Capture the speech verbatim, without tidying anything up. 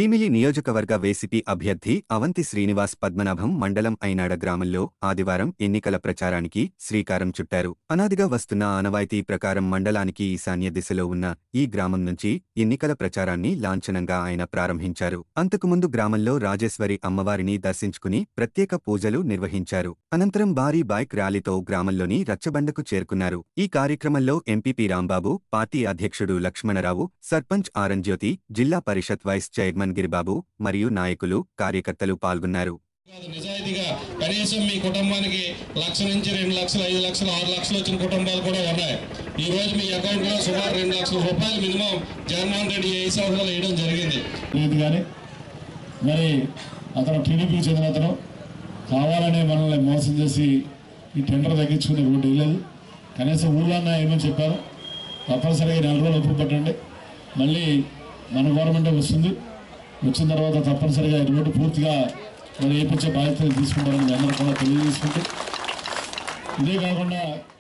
భీమిలి నియోజకవర్గ వైసీపీ అభ్యర్థి అవంతి శ్రీనివాస్ పద్మనాభం మండలం ఐనాడ గ్రామంలో ఆదివారం ఎన్నికల ప్రచారానికి శ్రీకారం చుట్టారు. అనాదిగా వస్తున్న ఆనవాయితీ ప్రకారం మండలానికి ఈశాన్య దిశలో ఉన్న ఈ గ్రామం నుంచి ఎన్నికల ప్రచారాన్ని లాంఛనంగా ఆయన ప్రారంభించారు. అంతకుముందు గ్రామంలో రాజేశ్వరి అమ్మవారిని దర్శించుకుని ప్రత్యేక పూజలు నిర్వహించారు. అనంతరం భారీ బైక్ ర్యాలీతో గ్రామంలోని రచ్చబండకు చేరుకున్నారు. ఈ కార్యక్రమంలో ఎంపీపీ రాంబాబు, పార్టీ అధ్యక్షుడు లక్ష్మణరావు, సర్పంచ్ ఆరంజ్యోతి, జిల్లా పరిషత్ వైస్ చైర్మన్ గిరిబాబు మరియు నాయకులు, కార్యకర్తలు పాల్గొన్నారు. నిజాయితీగా కనీసం మీ కుటుంబానికి లక్ష నుంచి రెండు లక్షలు ఐదు లక్షలు ఆరు లక్షలు వచ్చిన కుటుంబాలు కూడా ఉన్నాయి. ఈ రోజు మీ అకౌంట్ లో సుమారు రెండు లక్షల రూపాయలు మినిమం జగన్మోహన్ రెడ్డి ఏ సంవత్సరాలు వేయడం జరిగింది. కానీ మరి అతను టీడీపీకి చెందిన అతను కావాలనే మనల్ని మోసం చేసి ఈ టెండర్ తగ్గించుకునే రోడ్డు వేయలేదు. కనీసం ఊళ్ళో ఏమని చెప్పారు, తప్పనిసరిగా నెల రోజులు ఒప్పు పట్టండి, మళ్ళీ మన గవర్నమెంటే వస్తుంది, వచ్చిన తర్వాత తప్పనిసరిగా రోడ్డు పూర్తిగా మరి వేయించే బాధ్యతలు తీసుకుంటారని అందరూ కూడా తెలియజేసుకుంటూ, ఇదే కాకుండా